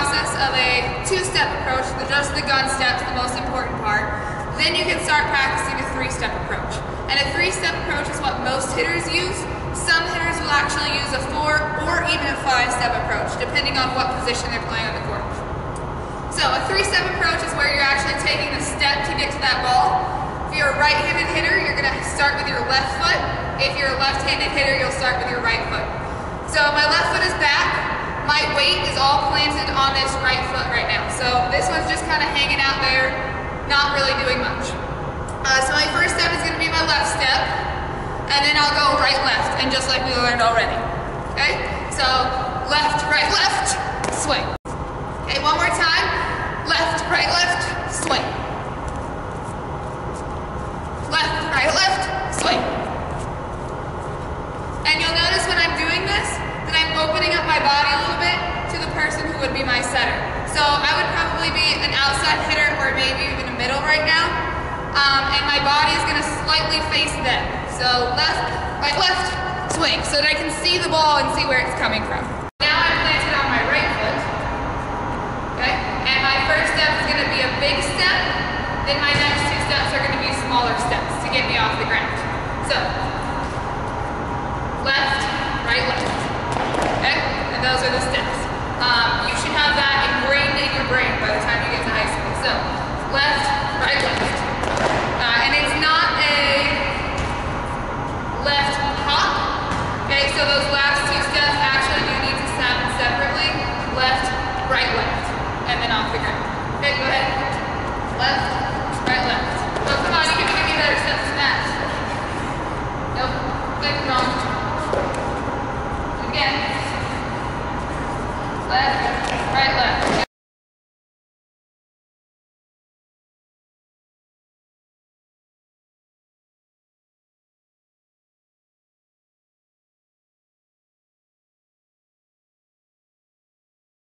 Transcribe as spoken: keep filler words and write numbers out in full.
process of a two-step approach, just the gun steps, the most important part. Then you can start practicing a three-step approach. And a three-step approach is what most hitters use. Some hitters will actually use a four or even a five-step approach, depending on what position they're playing on the court. So a three-step approach is where you're actually taking a step to get to that ball. If you're a right-handed hitter, you're going to start with your left foot. If you're a left-handed hitter, you'll start with your right foot. So my left foot is back. My weight is all planted on this right foot right now. So this one's just kind of hanging out there, not really doing much. Uh, so my first step is going to be my left step, and then I'll go right, left, and just like we learned already. Okay? So left, right, left, swing. Okay, one more time. Left, right, left, swing. Left, right, left, swing. And you'll notice when I'm doing this, that I'm opening up my body a little bit to the person who would be my setter. So I would probably be an outside hitter or maybe even a middle right now. Um, and my body is going to slightly face them. So left, right, left, swing, so that I can see the ball and see where it's coming from. Now I'm planted on my right foot. Okay? And my first step is going to be a big step. Then my next two steps are going to be smaller steps to get me off the ground. So left, right, left. Okay? And those are the steps. Um, you should have that ingrained in your brain by the time you get to high school. So, left, right, left.